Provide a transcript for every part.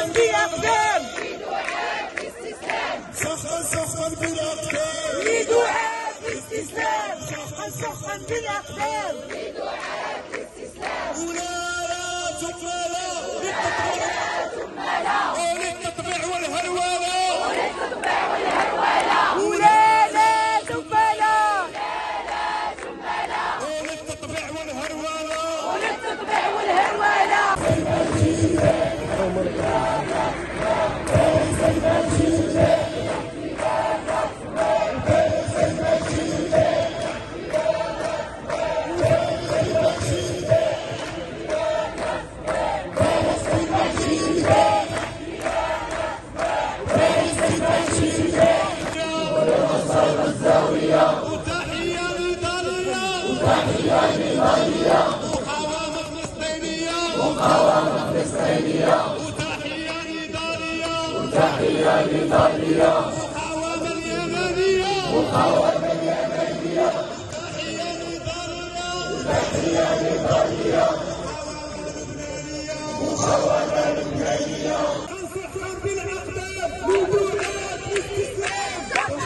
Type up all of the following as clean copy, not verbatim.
بأقدام سخن بالأقدام لدعاة الاستسلام سخن بالأقدام وللتطبيع والهرولة ولا لا زبالة وللتطبيع والهرولة وللتطبيع والهرولة وتحية لإيطاليا مقاومة فلسطينية وتحية لإيطاليا مقاومة اليمنية تحية لإيطاليا مقاومة لبنانية سخن بالأقدام لدعاة الاستسلام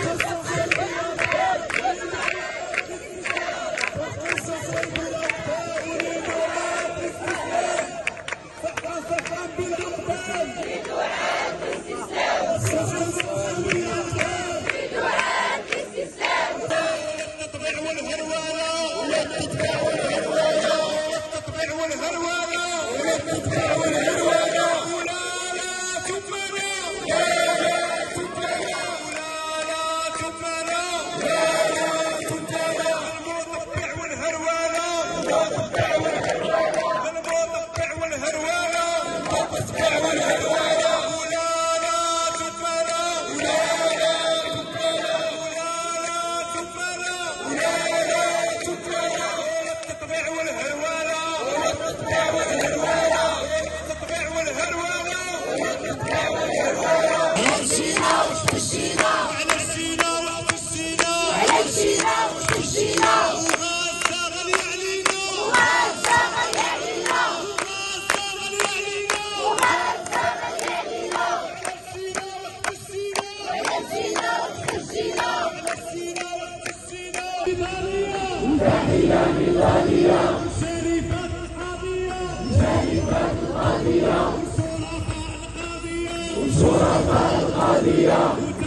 شرفاء القاضية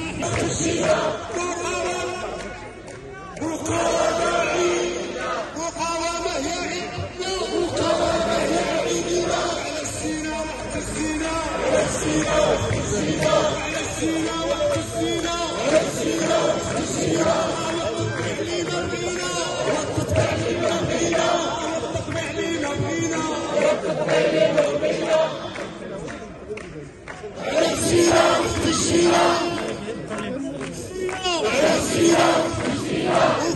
مقاومة هي عيدنا على السيناء وقت السيناء الشيرة